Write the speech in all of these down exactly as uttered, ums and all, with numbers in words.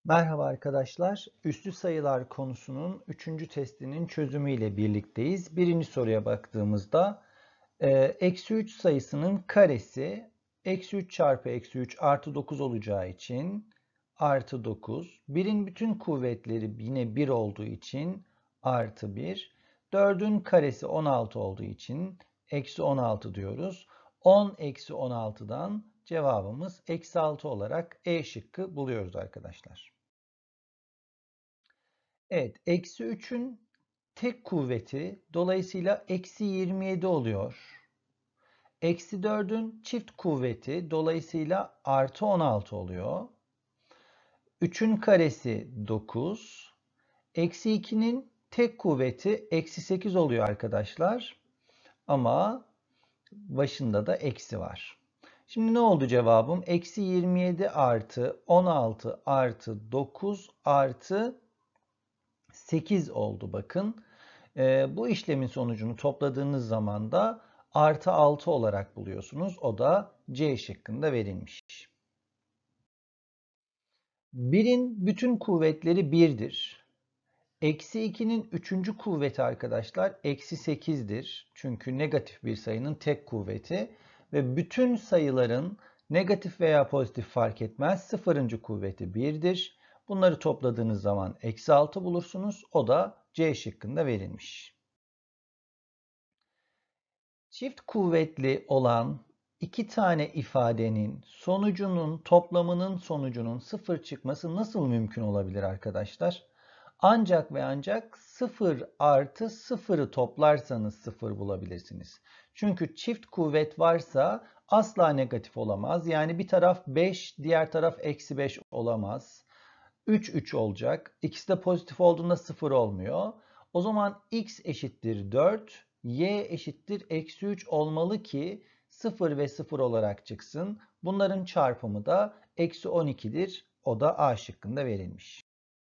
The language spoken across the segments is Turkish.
Merhaba arkadaşlar. Üslü sayılar konusunun üçüncü testinin çözümüyle birlikteyiz. Birinci soruya baktığımızda e, eksi üç sayısının karesi eksi üç çarpı eksi üç artı dokuz olacağı için artı dokuz. birin bütün kuvvetleri yine bir olduğu için artı bir. dördün karesi on altı olduğu için eksi on altı diyoruz. on eksi on altıdan cevabımız eksi altı olarak E şıkkı buluyoruz arkadaşlar. Evet, eksi üçün tek kuvveti dolayısıyla eksi yirmi yedi oluyor. Eksi dördün çift kuvveti dolayısıyla artı on altı oluyor. üçün karesi dokuz. Eksi ikinin tek kuvveti eksi sekiz oluyor arkadaşlar. Ama başında da eksi var. Şimdi ne oldu cevabım? Eksi yirmi yedi artı on altı artı dokuz artı sekiz oldu bakın. E, bu işlemin sonucunu topladığınız zaman da artı altı olarak buluyorsunuz. O da C şıkkında verilmiş. birin bütün kuvvetleri birdir. Eksi ikinin üçüncü kuvveti arkadaşlar eksi sekizdir. Çünkü negatif bir sayının tek kuvveti. Ve bütün sayıların negatif veya pozitif fark etmez. Sıfırıncı kuvveti birdir. Bunları topladığınız zaman eksi altı bulursunuz. O da C şıkkında verilmiş. Çift kuvvetli olan iki tane ifadenin sonucunun toplamının sonucunun sıfır çıkması nasıl mümkün olabilir arkadaşlar? Ancak ve ancak sıfır artı sıfırı toplarsanız sıfır bulabilirsiniz. Çünkü çift kuvvet varsa asla negatif olamaz. Yani bir taraf beş, diğer taraf eksi beş olamaz. üç, üç olacak. İkisi de pozitif olduğunda sıfır olmuyor. O zaman x eşittir dört, y eşittir eksi üç olmalı ki sıfır ve sıfır olarak çıksın. Bunların çarpımı da eksi on ikidir. O da A şıkkında verilmiş.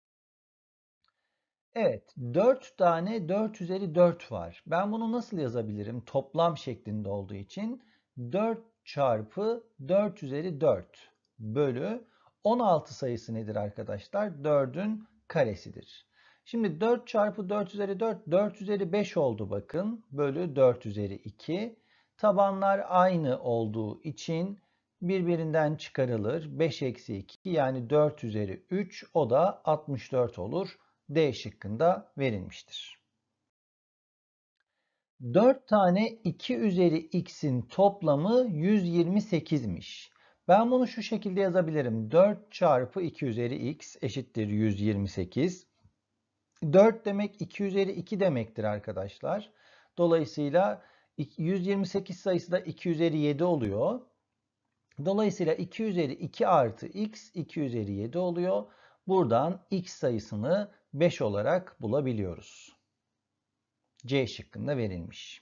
Evet, dört tane dört üzeri dört var. Ben bunu nasıl yazabilirim? Toplam şeklinde olduğu için dört çarpı dört üzeri dört bölü on altı sayısı nedir arkadaşlar? dördün karesidir. Şimdi dört çarpı dört üzeri dört, dört üzeri beş oldu bakın. Bölü dört üzeri iki. Tabanlar aynı olduğu için birbirinden çıkarılır. beş eksi iki yani dört üzeri üç, o da altmış dört olur. D şıkkında verilmiştir. dört tane iki üzeri x'in toplamı yüz yirmi sekizmiş. Ben bunu şu şekilde yazabilirim. dört çarpı iki üzeri x eşittir yüz yirmi sekiz. dört demek iki üzeri iki demektir arkadaşlar. Dolayısıyla yüz yirmi sekiz sayısı da iki üzeri yedi oluyor. Dolayısıyla iki üzeri iki artı x iki üzeri yedi oluyor. Buradan x sayısını beş olarak bulabiliyoruz. C şıkkında verilmiş.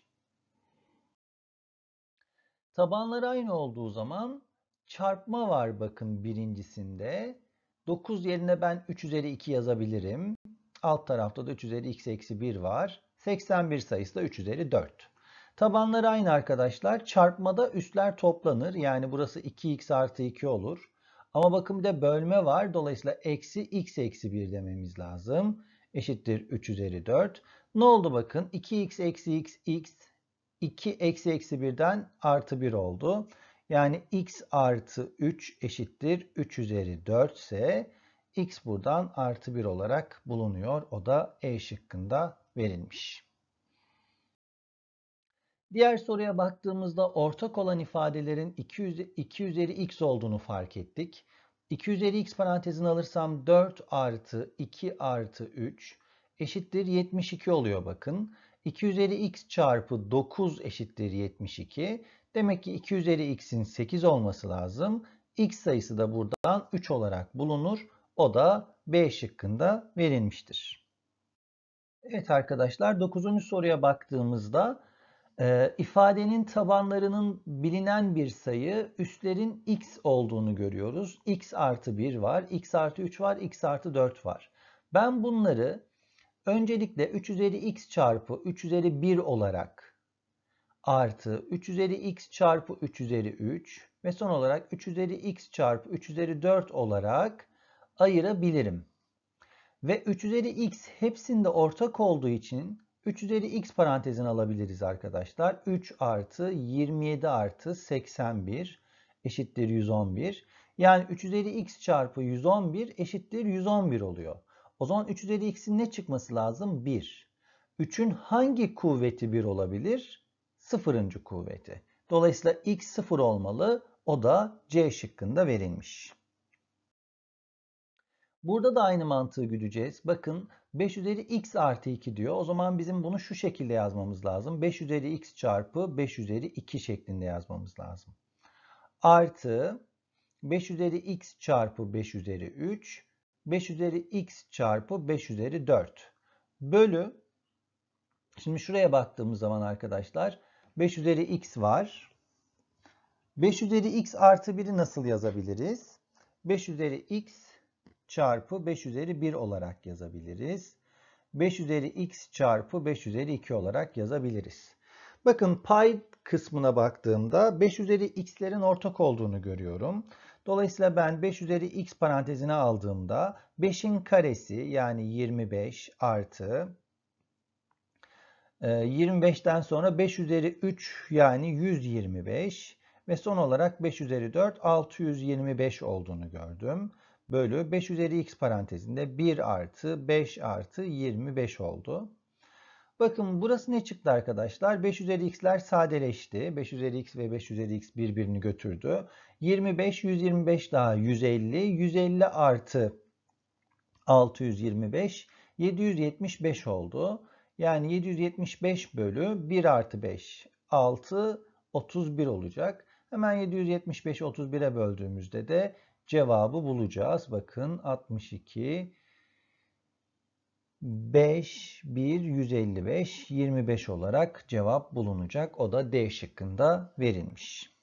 Tabanları aynı olduğu zaman çarpma var bakın birincisinde. dokuz yerine ben üç üzeri iki yazabilirim. Alt tarafta da üç üzeri x eksi bir var. seksen bir sayısı da üç üzeri dört. Tabanları aynı arkadaşlar. Çarpmada üstler toplanır. Yani burası iki x artı iki olur. Ama bakın bir de bölme var. Dolayısıyla eksi x eksi bir dememiz lazım. Eşittir üç üzeri dört. Ne oldu bakın? iki x eksi x, x iki eksi eksi birden artı bir oldu. Yani x artı üç eşittir üç üzeri dört ise x buradan artı bir olarak bulunuyor. O da E şıkkında verilmiş. Diğer soruya baktığımızda ortak olan ifadelerin iki üzeri x olduğunu fark ettik. iki üzeri x parantezini alırsam dört artı iki artı üç eşittir yetmiş iki oluyor bakın. iki üzeri x çarpı dokuz eşittir yetmiş iki. Demek ki iki üzeri x'in sekiz olması lazım. X sayısı da buradan üç olarak bulunur. O da B şıkkında verilmiştir. Evet arkadaşlar, dokuzuncu soruya baktığımızda e, ifadenin tabanlarının bilinen bir sayı, üstlerin x olduğunu görüyoruz. X artı bir var, x artı üç var, x artı dört var. Ben bunları öncelikle üç üzeri x çarpı üç üzeri bir olarak artı üç üzeri x çarpı üç üzeri üç ve son olarak üç üzeri x çarpı üç üzeri dört olarak ayırabilirim. Ve üç üzeri x hepsinde ortak olduğu için üç üzeri x parantezine alabiliriz arkadaşlar. üç artı yirmi yedi artı seksen bir eşittir yüz on bir. Yani üç üzeri x çarpı yüz on bir eşittir yüz on bir oluyor. O zaman üç üzeri x'in ne çıkması lazım? bir. üçün hangi kuvveti bir olabilir? Sıfırıncı kuvveti. Dolayısıyla x sıfır olmalı. O da C şıkkında verilmiş. Burada da aynı mantığı güdeceğiz. Bakın beş üzeri x artı iki diyor. O zaman bizim bunu şu şekilde yazmamız lazım. beş üzeri x çarpı beş üzeri iki şeklinde yazmamız lazım. Artı beş üzeri x çarpı beş üzeri üç. beş üzeri x çarpı beş üzeri dört. Bölü. Şimdi şuraya baktığımız zaman arkadaşlar beş üzeri x var. beş üzeri x artı bir'i nasıl yazabiliriz? beş üzeri x çarpı beş üzeri bir olarak yazabiliriz. beş üzeri x çarpı beş üzeri iki olarak yazabiliriz. Bakın pay kısmına baktığımda beş üzeri x'lerin ortak olduğunu görüyorum. Dolayısıyla ben beş üzeri x parantezine aldığımda beşin karesi yani yirmi beş artı yirmi beşten sonra beş üzeri üç yani yüz yirmi beş ve son olarak beş üzeri dört altı yüz yirmi beş olduğunu gördüm. Bölü beş üzeri x parantezinde bir artı beş artı yirmi beş oldu. Bakın burası ne çıktı arkadaşlar? beş üzeri x'ler sadeleşti. beş üzeri x ve beş üzeri x birbirini götürdü. yirmi beş, yüz yirmi beş daha yüz elli. yüz elli artı altı yüz yirmi beş, yedi yüz yetmiş beş oldu. Yani yedi yüz yetmiş beş bölü bir artı beş, altı, otuz bir olacak. Hemen yedi yüz yetmiş beşi otuz bire böldüğümüzde de cevabı bulacağız. Bakın altmış iki, beş, bir, yüz elli beş, yirmi beş olarak cevap bulunacak. O da D şıkkında verilmiş.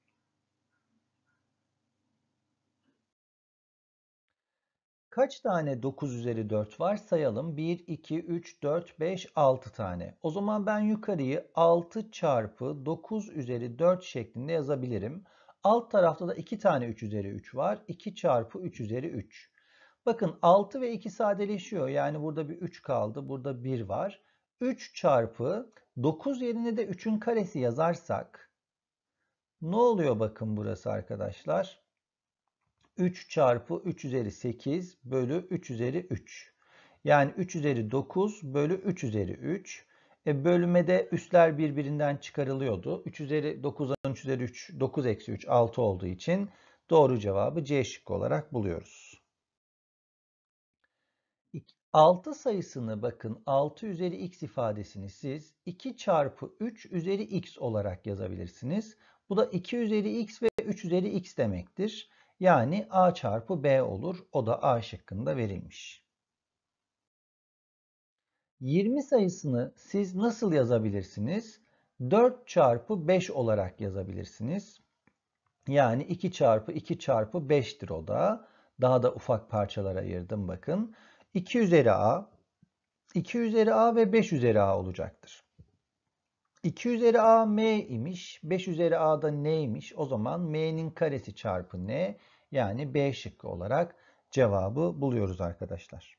Kaç tane dokuz üzeri dört var sayalım. bir, iki, üç, dört, beş, altı tane. O zaman ben yukarıyı altı çarpı dokuz üzeri dört şeklinde yazabilirim. Alt tarafta da iki tane üç üzeri üç var. iki çarpı üç üzeri üç. Bakın altı ve iki sadeleşiyor. Yani burada bir üç kaldı. Burada bir var. üç çarpı dokuz yerine de üçün karesi yazarsak ne oluyor bakın burası arkadaşlar? üç çarpı üç üzeri sekiz bölü üç üzeri üç. Yani üç üzeri dokuz bölü üç üzeri üç. E, bölmede üsler birbirinden çıkarılıyordu. üç üzeri dokuzdan üç üzeri üç, dokuz eksi üç, altı olduğu için doğru cevabı C şıkkı olarak buluyoruz. altı sayısını bakın altı üzeri x ifadesini siz iki çarpı üç üzeri x olarak yazabilirsiniz. Bu da iki üzeri x ve üç üzeri x demektir. Yani a çarpı b olur. O da A şıkkında verilmiş. yirmi sayısını siz nasıl yazabilirsiniz? dört çarpı beş olarak yazabilirsiniz. Yani iki çarpı iki çarpı beş'tir o da. Daha da ufak parçalara ayırdım bakın. iki üzeri a, iki üzeri a ve beş üzeri a olacaktır. iki üzeri a m imiş. beş üzeri a da n'ymiş. O zaman m'nin karesi çarpı n yani B şıkkı olarak cevabı buluyoruz arkadaşlar.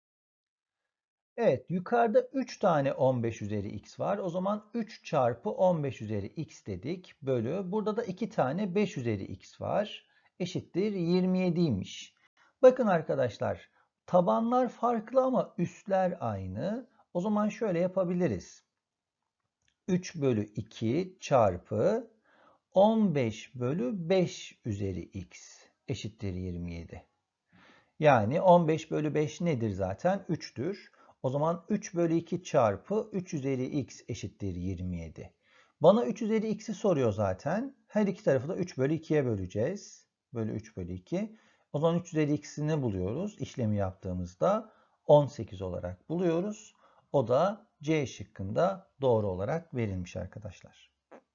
Evet, yukarıda üç tane on beş üzeri x var. O zaman üç çarpı on beş üzeri x dedik. Bölü. Burada da iki tane beş üzeri x var. Eşittir yirmi yedi'ymiş. Bakın arkadaşlar, tabanlar farklı ama üstler aynı. O zaman şöyle yapabiliriz. üç bölü iki çarpı on beş bölü beş üzeri x eşittir yirmi yedi. Yani on beş bölü beş nedir zaten? üç'tür. O zaman üç bölü iki çarpı üç üzeri x eşittir yirmi yedi. Bana üç üzeri x'i soruyor zaten. Her iki tarafı da üç bölü iki'ye böleceğiz. Bölü üç bölü iki. O zaman üç üzeri x'ini buluyoruz. İşlemi yaptığımızda on sekiz olarak buluyoruz. O da C şıkkında doğru olarak verilmiş arkadaşlar.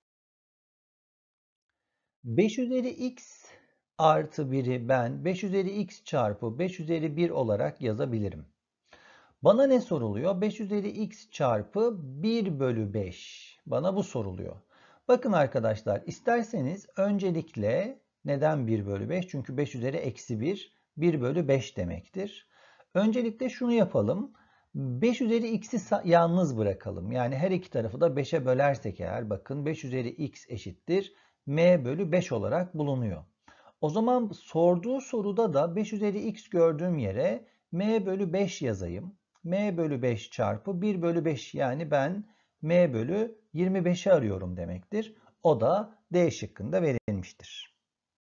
beş üzeri x artı bir'i ben beş üzeri x çarpı beş üzeri bir olarak yazabilirim. Bana ne soruluyor? beş üzeri x çarpı bir bölü beş. Bana bu soruluyor. Bakın arkadaşlar isterseniz öncelikle neden bir bölü beş? Çünkü beş üzeri eksi bir bir bölü beş demektir. Öncelikle şunu yapalım. beş üzeri x'i yalnız bırakalım. Yani her iki tarafı da beşe bölersek eğer bakın beş üzeri x eşittir m bölü beş olarak bulunuyor. O zaman sorduğu soruda da beş üzeri x gördüğüm yere m bölü beş yazayım. M bölü beş çarpı bir bölü beş, yani ben m bölü yirmi beşi arıyorum demektir. O da D şıkkında verilmiştir.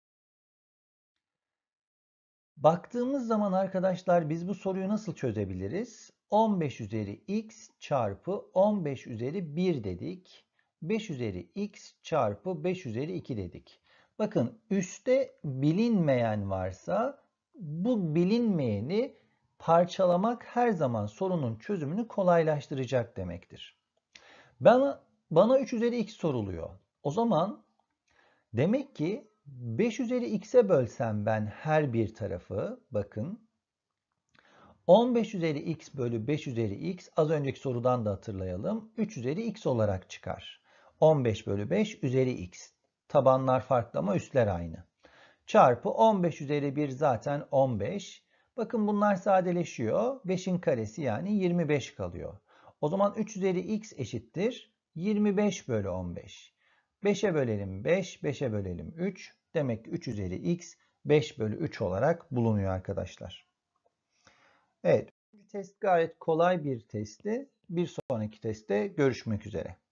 Baktığımız zaman arkadaşlar biz bu soruyu nasıl çözebiliriz? on beş üzeri x çarpı on beş üzeri bir dedik. beş üzeri x çarpı beş üzeri iki dedik. Bakın üstte bilinmeyen varsa bu bilinmeyeni parçalamak her zaman sorunun çözümünü kolaylaştıracak demektir. Bana, bana üç üzeri x soruluyor. O zaman demek ki beş üzeri x'e bölsem ben her bir tarafı, bakın on beş üzeri x bölü beş üzeri x, az önceki sorudan da hatırlayalım, üç üzeri x olarak çıkar. on beş bölü beş üzeri x. Tabanlar farklı ama üstler aynı. Çarpı on beş üzeri bir zaten on beş. Bakın bunlar sadeleşiyor. beşin karesi yani yirmi beş kalıyor. O zaman üç üzeri x eşittir yirmi beş bölü on beş. beşe bölelim beş, beşe bölelim üç. Demek ki üç üzeri x beş bölü üç olarak bulunuyor arkadaşlar. Evet, bu test gayet kolay bir testti. Bir sonraki testte görüşmek üzere.